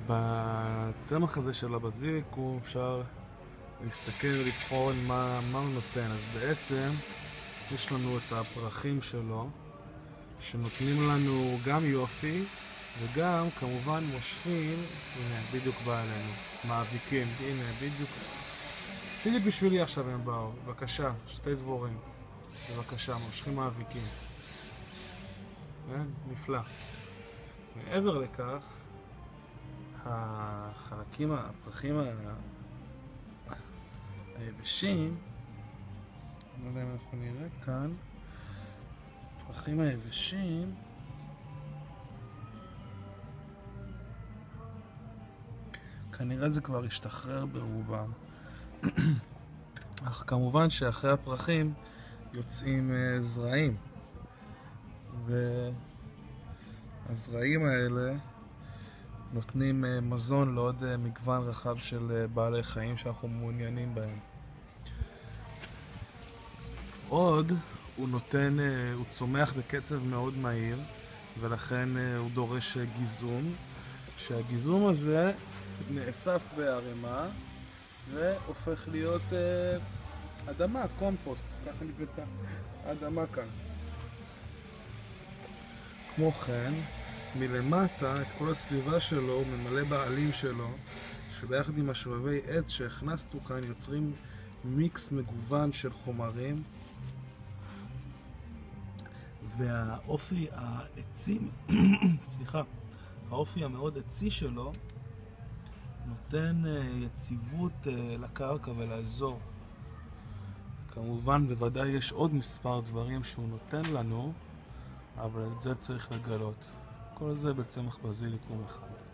בצמח הזה של הבזיליקום אפשר להסתכל ולבחון מה הוא נותן. אז בעצם יש לנו את הפרחים שלו שנותנים לנו גם יופי וגם כמובן מושכים, הנה בדיוק בא אלינו, מאביקים, הנה בדיוק בשבילי עכשיו הם באו. בבקשה, שתי דבורים, בבקשה, מושכים מאביקים, נפלא. מעבר לכך, הפרחים היבשים, אני לא יודע אם אנחנו נראה כאן, הפרחים היבשים כנראה זה כבר השתחרר ברובם. אך כמובן שאחרי הפרחים יוצאים זרעים, והזרעים האלה נותנים מזון לעוד מגוון רחב של בעלי חיים שאנחנו מעוניינים בהם. עוד הוא צומח בקצב מאוד מהיר, ולכן הוא דורש גיזום, שהגיזום הזה נאסף בערימה והופך להיות אדמה, קומפוסט, ככה נקראת האדמה כאן. כמו כן, מלמטה את כל הסביבה שלו הוא ממלא בעלים שלו, שביחד עם השבבי עץ שהכנסנו כאן יוצרים מיקס מגוון של חומרים, והאופי העצי, האופי המאוד עצי שלו נותן יציבות לקרקע ולאזור. כמובן בוודאי יש עוד מספר דברים שהוא נותן לנו, אבל את זה צריך לגלות. כל זה בצמח בזיליקום אחד.